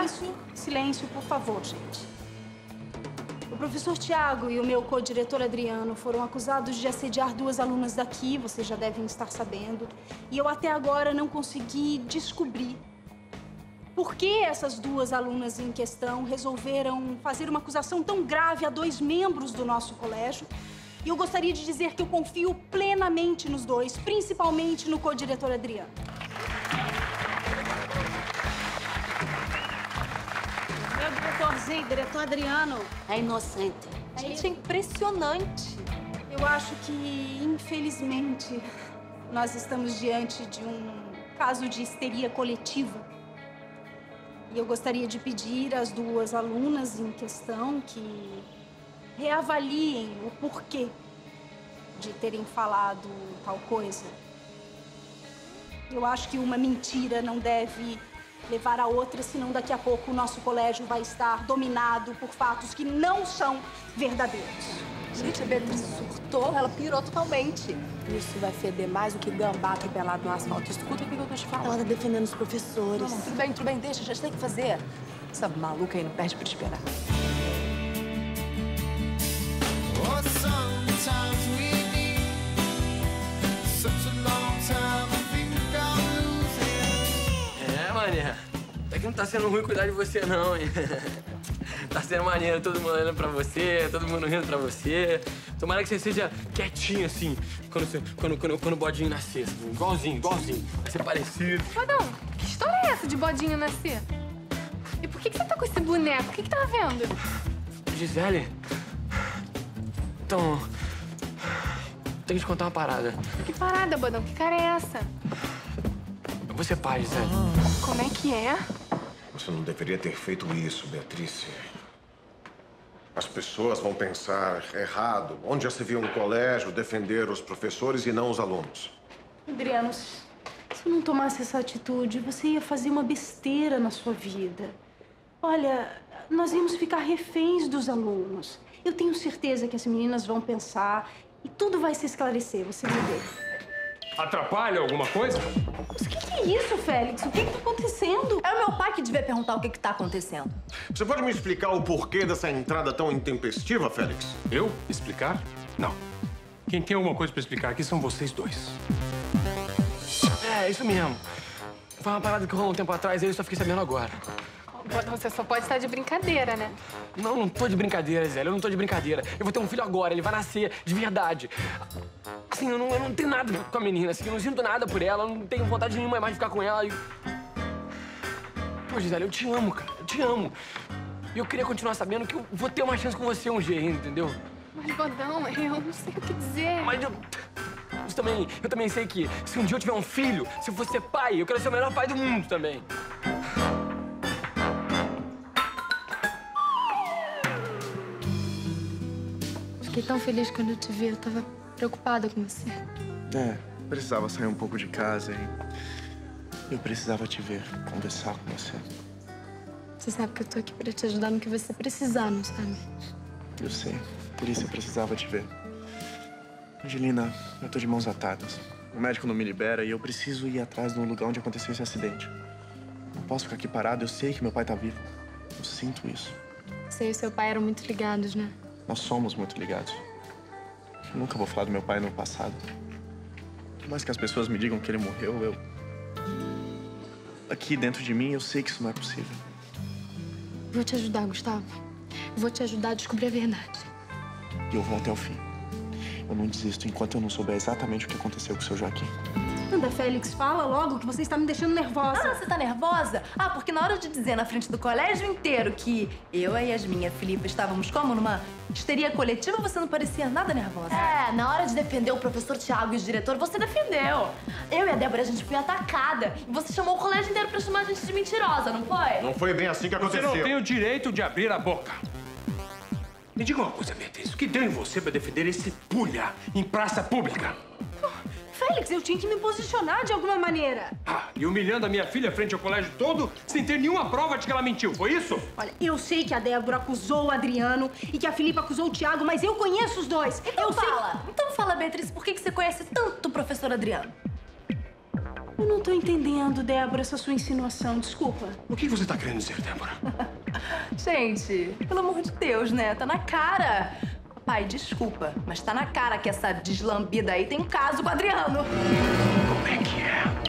Silêncio, silêncio, por favor, gente. O professor Tiago e o meu co-diretor Adriano foram acusados de assediar 2 alunas daqui, vocês já devem estar sabendo. E eu até agora não consegui descobrir por que essas 2 alunas em questão resolveram fazer uma acusação tão grave a 2 membros do nosso colégio. E eu gostaria de dizer que eu confio plenamente nos 2, principalmente no co-diretor Adriano. Meu diretorzinho, diretor Adriano, é inocente. Gente, é impressionante. Eu acho que, infelizmente, nós estamos diante de um caso de histeria coletiva. E eu gostaria de pedir às 2 alunas em questão que reavaliem o porquê de terem falado tal coisa. Eu acho que uma mentira não deve levar a outra, senão daqui a pouco o nosso colégio vai estar dominado por fatos que não são verdadeiros. Gente, a Beatriz surtou, ela pirou totalmente. Isso vai feder mais do que gambá atropelado no asfalto. Escuta o que eu tô te falando. Ela tá defendendo os professores. Não, tudo bem, deixa, já tem que fazer. Essa maluca aí não perde pra esperar. Mané, até que não tá sendo ruim cuidar de você, não, hein? Tá sendo maneiro, todo mundo olhando pra você, todo mundo rindo pra você. Tomara que você seja quietinho, assim, quando o bodinho nascer. Assim, igualzinho. Vai ser parecido. Bodão, que história é essa de bodinho nascer? E por que você tá com esse boneco? O que tá vendo? Gisele? Então... Tenho que te contar uma parada. Que parada, Bodão? Que cara é essa? Eu vou ser pai, Gisele. Como é que é? Você não deveria ter feito isso, Beatriz. As pessoas vão pensar errado. Onde já se viu um colégio defender os professores e não os alunos? Adriano, se eu não tomasse essa atitude, você ia fazer uma besteira na sua vida. Olha, nós íamos ficar reféns dos alunos. Eu tenho certeza que as meninas vão pensar e tudo vai se esclarecer, você vai ver. Atrapalha alguma coisa? Mas o que é isso, Félix? O que tá acontecendo? É o meu pai que devia perguntar o que tá acontecendo. Você pode me explicar o porquê dessa entrada tão intempestiva, Félix? Eu? Explicar? Não. Quem tem alguma coisa pra explicar aqui são vocês 2. É, isso mesmo. Foi uma parada que rolou um tempo atrás e eu só fiquei sabendo agora. Bodão, você só pode estar de brincadeira, né? Não tô de brincadeira, Zé. Eu não tô de brincadeira. Eu vou ter um filho agora, ele vai nascer de verdade. Assim, eu não tenho nada com a menina, assim, eu não sinto nada por ela, eu não tenho vontade nenhuma mais de ficar com ela. Pô, Gisele, eu te amo, cara, eu te amo. E eu queria continuar sabendo que eu vou ter uma chance com você um dia, entendeu? Mas, Bodão, eu não sei o que dizer. Mas eu também sei que se um dia eu tiver um filho, se eu for ser pai, eu quero ser o melhor pai do mundo também. Fiquei tão feliz quando eu te vi, eu tava preocupada com você. Precisava sair um pouco de casa e eu precisava te ver, conversar com você. Você sabe que eu tô aqui pra te ajudar no que você precisar, não sabe? Eu sei, por isso eu precisava te ver. Angelina, eu tô de mãos atadas. O médico não me libera e eu preciso ir atrás do lugar onde aconteceu esse acidente. Não posso ficar aqui parado, eu sei que meu pai tá vivo. Eu sinto isso. Você e o seu pai eram muito ligados, né? Nós somos muito ligados. Eu nunca vou falar do meu pai no passado. Por mais que as pessoas me digam que ele morreu, aqui dentro de mim, eu sei que isso não é possível. Vou te ajudar, Gustavo. Vou te ajudar a descobrir a verdade. E eu vou até o fim. Eu não desisto enquanto eu não souber exatamente o que aconteceu com o seu Joaquim. Anda, Félix, fala logo que você está me deixando nervosa. Ah, você tá nervosa? Ah, porque na hora de dizer na frente do colégio inteiro que eu, a Yasmin e a Filipa estávamos como? Numa histeria coletiva, você não parecia nada nervosa. É, na hora de defender o professor Tiago e o diretor, você defendeu. Eu e a Débora, a gente foi atacada. E você chamou o colégio inteiro pra chamar a gente de mentirosa, não foi? Não foi bem assim que aconteceu. Você não tem o direito de abrir a boca. Me diga uma coisa, Beatriz. O que deu em você pra defender esse pulha em praça pública? Félix, eu tinha que me posicionar de alguma maneira. Ah, e humilhando a minha filha frente ao colégio todo, sem ter nenhuma prova de que ela mentiu, foi isso? Olha, eu sei que a Débora acusou o Adriano e que a Filipa acusou o Tiago, mas eu conheço os dois. Então fala, Beatriz, por que você conhece tanto o professor Adriano? Eu não tô entendendo, Débora, essa sua insinuação. Desculpa. O que você tá querendo dizer, Débora? Gente, pelo amor de Deus, né? Tá na cara. Pai, desculpa, mas tá na cara que essa deslambida aí tem um caso com o Adriano. Como é que é?